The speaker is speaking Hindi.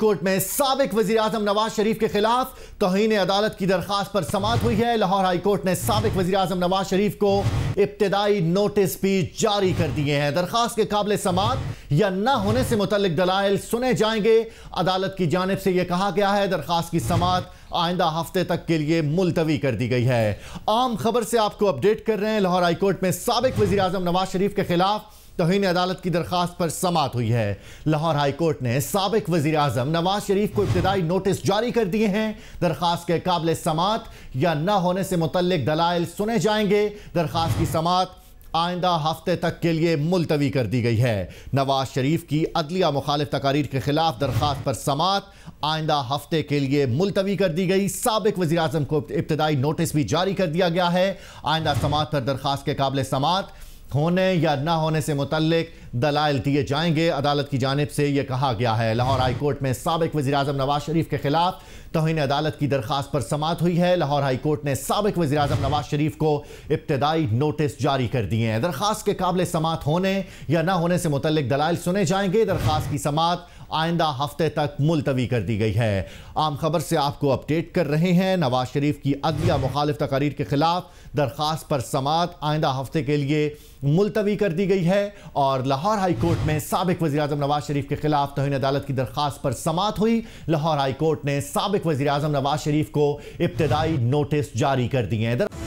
कोर्ट में साबिक वजीर आजम नवाज शरीफ के खिलाफ तौहीन अदालत की दरखास्त पर समाअत हुई है। लाहौर हाई कोर्ट ने साबिक वजीर आजम नवाज शरीफ को इब्तिदाई नोटिस भी जारी कर दिए हैं। दरखास्त के काबिल समाअत या न होने से मुतल्लिक दलाइल सुने जाएंगे। अदालत की जानिब से यह कहा गया है दरखास्त की समाअत आइंदा हफ्ते तक के लिए मुलतवी कर दी गई है। आम खबर से आपको अपडेट कर रहे हैं। लाहौर हाई कोर्ट में साबिक वजीर आजम नवाज शरीफ के खिलाफ तौहीन अदालत की दरखास्त पर समाअत हुई है। लाहौर हाई कोर्ट ने साबिक वजीर आजम नवाज शरीफ को इब्तिदाई नोटिस जारी कर दिए हैं। दरखास्त के काबिल समाअत या न होने से मुतल्लिक दलाइल सुने जाएंगे। दरखास्त की समाअत आइंदा हफ्ते तक के लिए मुलतवी कर दी गई है। नवाज शरीफ की अदलिया मुखालिफ तकारीर के खिलाफ दरखास्त पर समाअत आइंदा हफ्ते के लिए मुलतवी कर दी गई। साबिक वज़ीर आज़म को इब्तिदाई नोटिस भी जारी कर दिया गया है। आइंदा समाअत पर दरखास्त के काबिल समाअत होने या ना होने से मुतल्लिक दलाइल दिए जाएंगे। अदालत की जानिब से यह कहा गया है। लाहौर हाई कोर्ट में साबिक वज़ीर आज़म नवाज शरीफ के खिलाफ तौहीन अदालत की दरखास्त पर समाअत हुई है। लाहौर हाई कोर्ट ने साबिक वज़ीर आज़म नवाज शरीफ को इब्तिदाई नोटिस जारी कर दिए हैं। दरखास्त के काबिल समाअत होने या ना होने से मुतल्लिक दलाइल सुने जाएंगे। दरखास्त की समाअत आइंदा हफ्ते तक मुलतवी कर दी गई है। आम खबर से आपको अपडेट कर रहे हैं। नवाज शरीफ की अदलिया मुखालिफ तकारीर के खिलाफ दरखास्त पर समाअत आइंदा हफ्ते के लिए मुलतवी कर दी गई है और लाहौर हाई कोर्ट में साबिक वज़ीर आज़म नवाज शरीफ के खिलाफ तौहीन अदालत की दरखास्त पर समाअत हुई। लाहौर हाई कोर्ट ने साबिक वज़ीर आज़म नवाज शरीफ को इब्तिदाई नोटिस जारी कर दिए हैं।